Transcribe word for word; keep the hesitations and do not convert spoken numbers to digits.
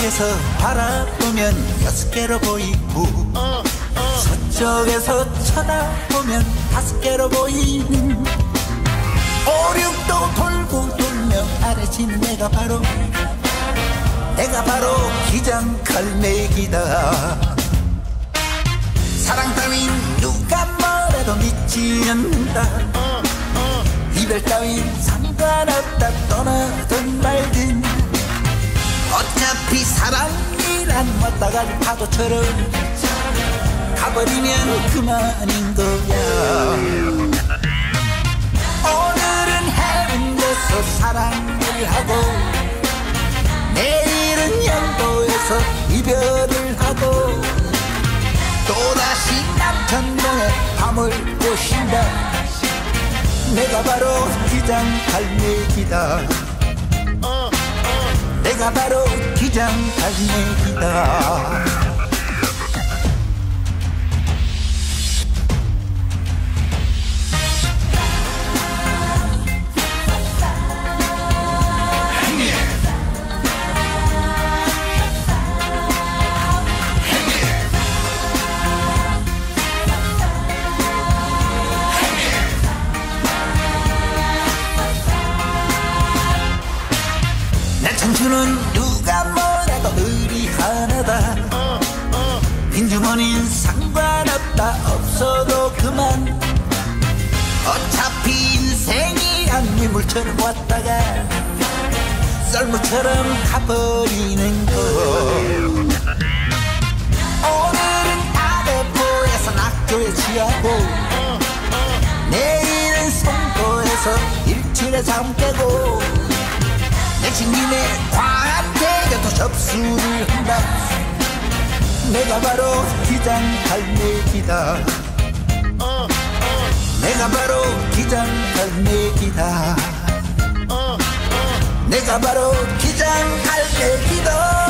동쪽에서 바라보면 여섯 개로 보이고 서쪽에서 쳐다보면 다섯 개로 보이는 오륙도 돌고 돌며 아래 지는 내가 바로 내가 바로 기장갈매기다. 사랑 따윈 누가 뭐래도 믿지 않는다. 이별 따윈 상관없다. 떠나든 말든 어차피 사랑이란 왔다 갈 파도처럼 가버리면 그만인 거야. 오늘은 해운대에서 사랑을 하고 내일은 영도에서 이별을 하고 또다시 남천동에 밤을 보신다. 내가 바로 기장갈매기다. 내가 바로 기장갈매기다. 내 청춘은 누가 뭐래도 의리 하나다. 빈주머니는 상관없다. 없어도 그만. 어차피 인생이란 밀물처럼 왔다가 썰물처럼 가버리는 거. 오늘은 아대포에서 낙조에 취하고 내일은 송도에서 일출에 잠 깨고 내친님의 과한테도 접수를 한다. 내가 바로 기장갈매기다. 내가 바로 기장갈매기다. 내가 바로 기장갈매기다.